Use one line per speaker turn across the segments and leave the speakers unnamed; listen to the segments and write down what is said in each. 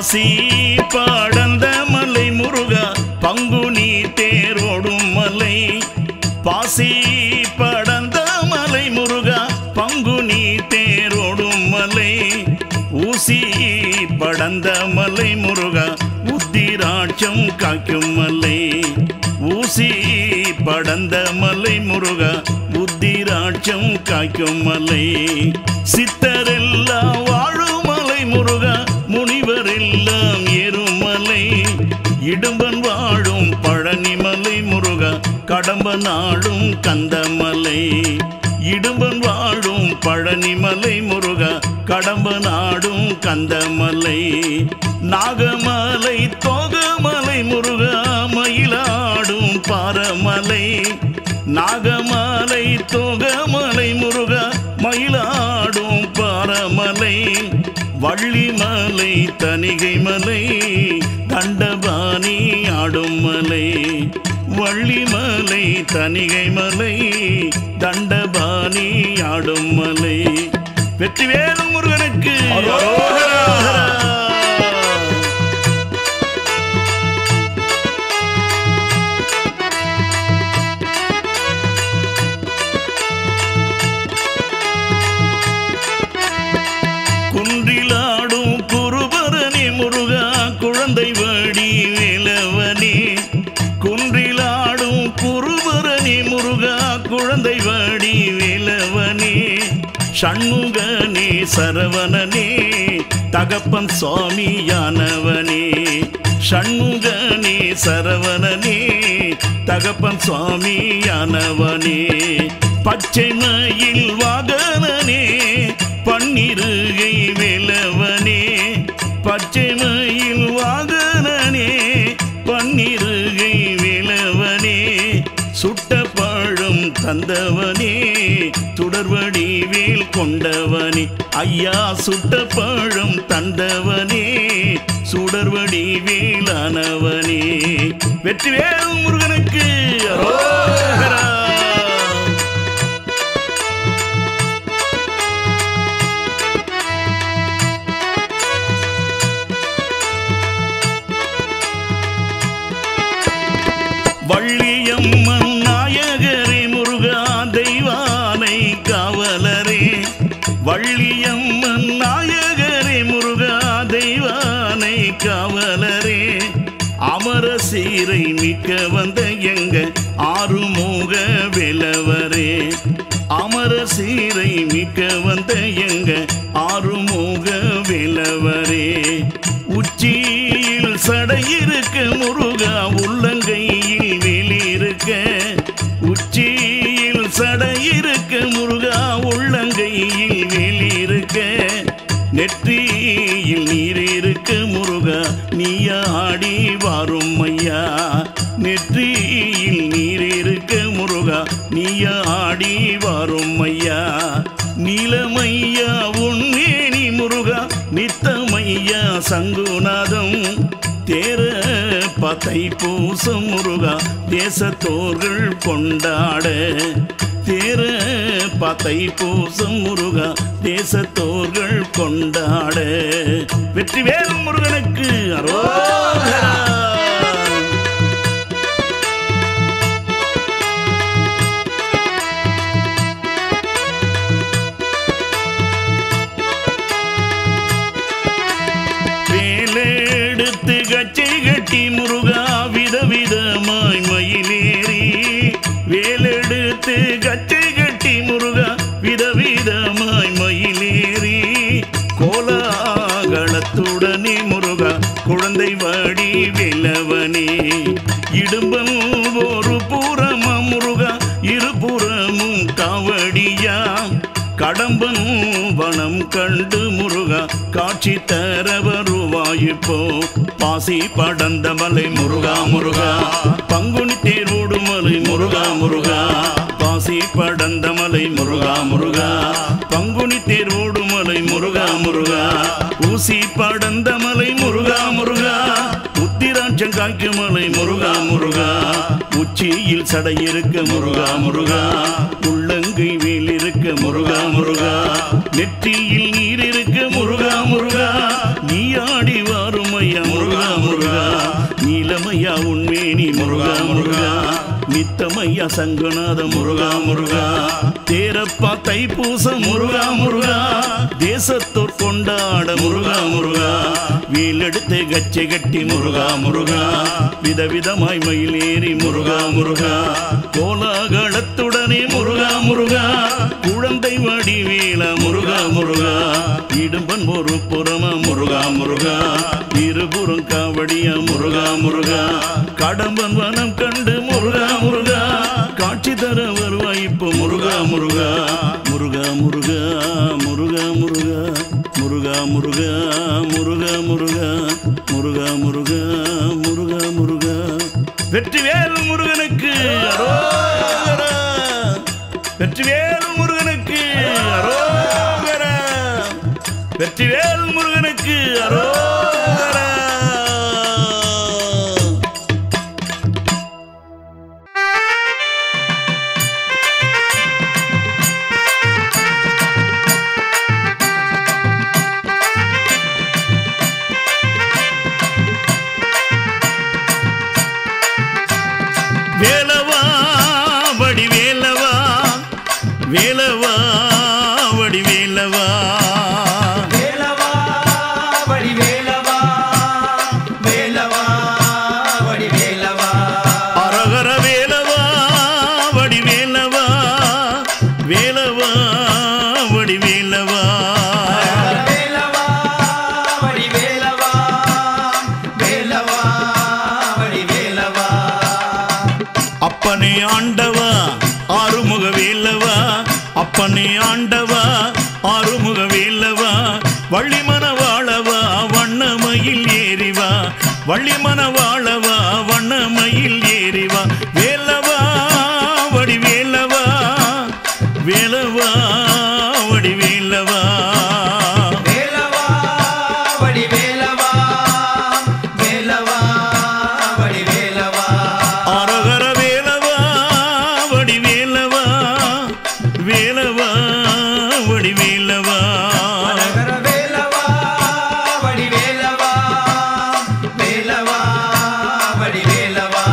பாசி படந்த மலை முருகா பங்குனி தேரோடும் மலை பாசி படந்த மலை முருகா பங்குனி தேரோடும் மலை ஊசி படந்த மலை முருகா உத்திராட்சம் காக்கும் மலை ஊசி படந்த மலை முருகா உத்திராட்சம் காக்கும் மலை சித்தரெல்லாம் வாழும் மலை முருகா முனிவரெல்லாம் ஏறுமலை இடும்பன் வாழும் பழனிமலை முருகா கடம்ப நாடும் கந்தமலை இடும்பன் வாழும் பழனிமலை முருகா கடம்ப நாடும் கந்தமலை நாகமலை தோகமலை முருகா மயிலாடும் பாரமலை நாகமலை தோகமலை முருகா மயிலாடும் பாரமலை வள்ளிமலை தணிகை மலை தண்டபாணி ஆடும் மலை வள்ளிமலை தணிகை மலை தண்டபாணி ஆடும் மலை வெற்றிவேல் முருகனுக்கு குன்றிலாடும் குருபரணி முருகா குழந்தை வடி வேலவனே குன்றிலாடும் குருபரணி முருகா குழந்தை வடி வேலவனே ஷண்முகனே சரவணனே தகப்பன் சுவாமியானவனே ஷண்முகனே சரவணனே தகப்பன் சுவாமியானவனே பச்சை மயில் வாகனனே பன்னிருகை வேலவனே பச்சை மயில் வாகனனே பன்னிருகை வேலவனே சுட்ட பழம் தந்தவனே சுடர்வடி வேல் கொண்டவனே ஐயா சுட்ட பழம் தந்தவனே சுடர்வடி வேலானவனே வெற்றிவேல் முருகனுக்கு அரோகரா. வள்ளியம்மன் நாயகரே முருகா தெய்வானை காவலரே வள்ளியம்மன் நாயகரே முருகா தெய்வானை காவலரே அமர சீரை மிக்க வந்த எங்க ஆறுமுக வேலவரே அமர சீரை மிக்க வந்த எங்க ஆறுமுக வேலவரே உச்சியில் சடையிருக்க முருகா உள்ளங்கையில் வேலிருக்க உச்சியில் சடையிருக்க முருகா உள்ளங்கையில் வேலிருக்க நெற்றியில் நீர் இருக்க முருகா நீயாடி வாரும் ஐயா நெற்றியில் நீர் இருக்க முருகா நீயாடி வாரும் ஐயா நீலமையா உன்னேனி முருகா நித்தமையா சங்குநாதம் தேர பத்தை பூசம் முருகா தேசத்தோர்கள் கொண்டாட தேர பத்தை பூசம் முருகா தேசத்தோர்கள் கொண்டாட வெற்றிவேல் முருகனுக்கு அரோகரா. வேலெடுத்து கச்சை கட்டி முருகா விதவிதமாய் மயிலேறி வேலெடுத்து கச்சை கட்டி முருகா விதவிதமாய் மயிலேறி கோலாகலத்துடனே முருகா குழந்தை வடி வேலவனே இடும்பம் ஒரு புறமா முருகா இருபுறமும் காவடியா கடம்பன் வனம் கண்டு முருகா காட்சி தர வருவாயிப்போ பாசி படந்த மலை முருகா முருகா பங்குனி தேரோடு மலை முருகா முருகா பாசி படந்த மலை முருகா முருகா பங்குனி தேரோடு மலை முருகா முருகா ஊசி படந்த மலை முருகா முருகா உத்திராட்சம் காய்க்கும் மலை முருகா முருகா உச்சியில் சடையிருக்க முருகா முருகா உள்ளங்கை வேல் இருக்க முருகா முருகா நெற்றியில் நீர் இருக்க முருகா முருகா நீயாடி வாருமையா முருகா முருகா நீலமையா உண்மேனி முருகா முருகா நித்தமையா சங்கநாத முருகா முருகா தேரப்பா தைப்பூசம் முருகா முருகா தேசத்தோர் கொண்டாட முருகா முருகா வீலெடுத்து கச்சை கட்டி முருகா முருகா விதவிதமாய் மயில் ஏறி முருகா முருகா கோலாகலத்துடனே முருகா முருகா குழந்தை வடிவேல முருகா முருகா இடும்பன் ஒரு புறமா முருகா முருகா இருபுறம் காவடியா முருகா முருகா கடம்பன் வனம் கண்டு முருகா முருகா காட்சி தர வருவாய்ப்பு முருகா முருகா முருகா முருகா முருகா முருகா முருகா முருகா முருகா முருகா முருகா முருகா முருகா முருகா வெற்றிவேல் முருகனுக்கு அரோகரா வெற்றிவேல் முருகனுக்கு அரோகரா வெற்றிவேல் முருகனுக்கு அரோகரா வேலவா வடிவேலவா வேலவா வடிவேலவா
வேலவா வடிவேலவா வேலவா வடிவேலவா
அரகர வேலவா வடிவேலவா வேலவா வடிவேலவா
வேலவா வடிவேலவா வேலவா வடிவேலவா
அப்பனே ஆண்டவா ஆறுமுக வேலவா அப்பனே ஆண்டவா ஆறுமுக வேலவா வள்ளிமன வாழவா வண்ணமயில் ஏறிவா வள்ளிமன வாழவா வண்ணமயில் ஏறிவா வேலவா வடிவேலவா வேலவா வடிவேலவா
வேலவா வடிவேலவா வேலவா வடிவேலவா
அரகர வேலவா வடிவேலவா வேலவா வடிவேலவா
அரகர வேலவா வடிவேலவா வேலவா வடிவேலவா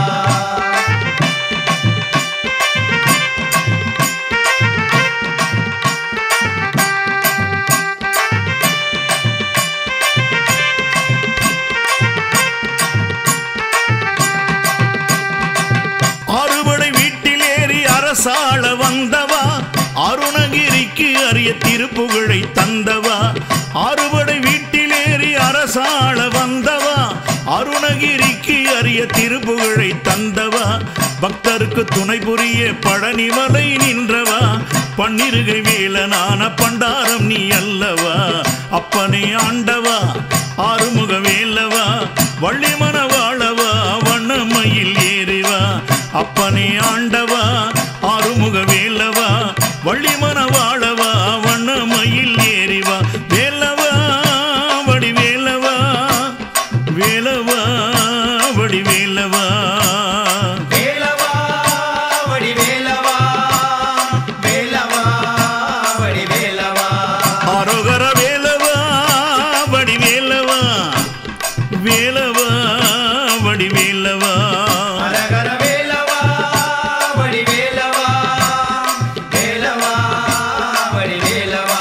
ஆறுபடை வீட்டில் ஏறி அரசாள வந்தவா அருணகிரிக்கு அரிய திருப்புகழை தந்தவா ஆறுபடை வீட்டில் ஏறி அரசாள வந்தவா அருணகிரிக்கு அரிய திருப்புகழை தந்தவா பக்தருக்கு துணை புரிய பழனிமலை நின்றவா பன்னிருகை வேலனான பண்டாரம் நீ அல்லவா அப்பனே ஆண்டவா ஆறுமுக வேலவா வள்ளிமன வாழவா வண்ணமயில் ஏறிவா அப்பனே ஆண்டவா ஆறுமுக வேலவா வள்ளிமன வாழவா வண்ணமயில் ஏறிவா வேலவா வடிவேலவா வேலவா வடிவேலவா
வேலவா வடிவேலவா வேலவா வடிவேலவா
அரோகர வேலவா வடிவேலவா வேலவா வடிவேலவா
அரகர வேலவா வடிவேலவா வேலவா வடிவேலவா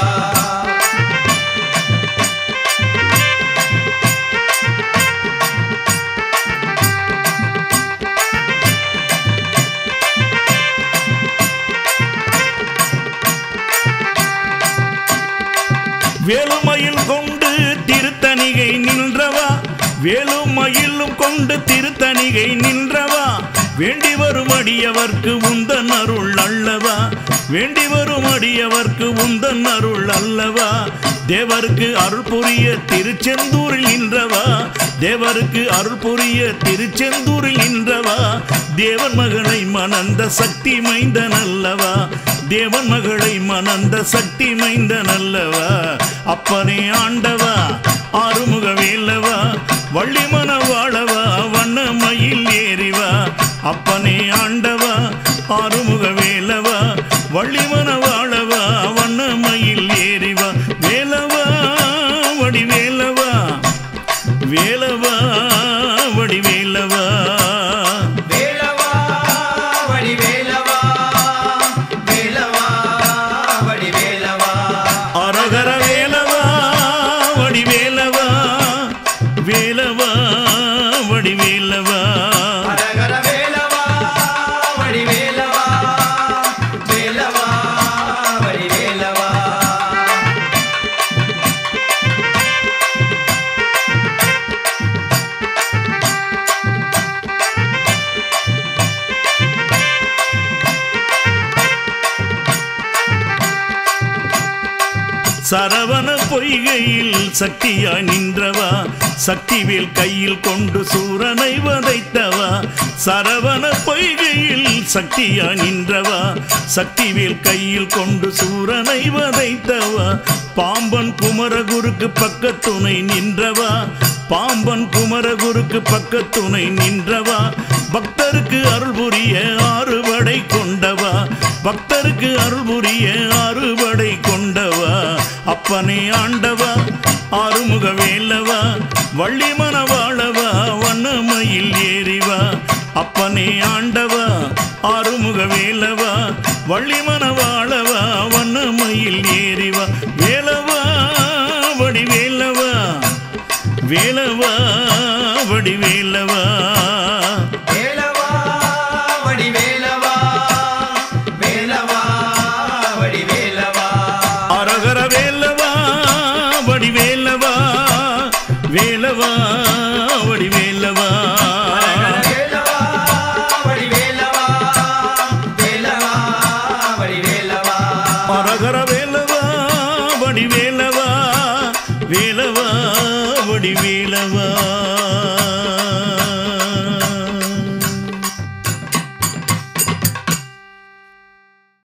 வேலுமயில் கொண்டு திருத்தணிகை நின்றவா வேலுமயிலும் கொண்டு திருத்தணிகை நின்றவா வேண்டி வரும் அடியவர்க்கு உந்தன் அருள் அல்லவா வேண்டி வரும் அடியவர்க்கு உந்தன் அருள் அல்லவா தேவருக்கு அருள் புரிய திருச்செந்தூரில் நின்றவா தேவருக்கு அருள் புரிய திருச்செந்தூரில் நின்றவா தேவன் மகளை மணந்த சக்தி மைந்தன் அல்லவா தேவன் மகளை மணந்த சக்தி மைந்தன் அல்லவா அப்பனே ஆண்டவா ஆறுமுக வேலவா வள்ளிமன வாழவா வண்ணமயில் ஏறிவா அப்பனே ஆண்டவா ஆறுமுக வேலவா வள்ளிமன வாழவா வண்ணமயில் ஏறிவா வேலவா வடிவேலவா வேலவா வடிவேலவா
வேலவா வடிவேலவா வேலவா வடிவேலவா
அரகர வேலவா வடிவேலவா வேலவா வடிவேலவா
அரகர வேலவா வடிவேலவா வேலவா வடிவேலவா
சரவண பொய்கையில் சக்தியாய் நின்றவா சக்திவேல் கையில் கொண்டு சூரனை வதைத்தவா சரவண பொய்கையில் சக்தியாய் நின்றவா சக்திவேல் கையில் கொண்டு சூரனை வதைத்தவா பாம்பன் குமரகுருக்கு பக்கத்துணை நின்றவா பாம்பன் குமரகுருக்கு பக்கத்துணை நின்றவா பக்தருக்கு அருள் புரிய ஆறுபடை கொண்டவா பக்தருக்கு அருள் புரிய ஆறுபடை கொண்டவா அப்பனே ஆண்டவா ஆறுமுக வேலவா வள்ளி மணவாளவா வண்ணமயில் ஏறிவா அப்பனே ஆண்டவா ஆறுமுக வேலவா வள்ளி மணவாளவா வண்ணமயில் ஏறிவா வேலவா வடிவேலவா வேலவா வடிவேலவா
வேலவா வடிவேலவா வேலவா வடிவேலவா
அரகர வேலவா வடிவேலவா வேலவா வடிவேலவா
வேலவா வடிவேலவா வேலவா வடிவேலவா
அரகர வேலவா வடிவேலவா வேலவா வடிவேலவா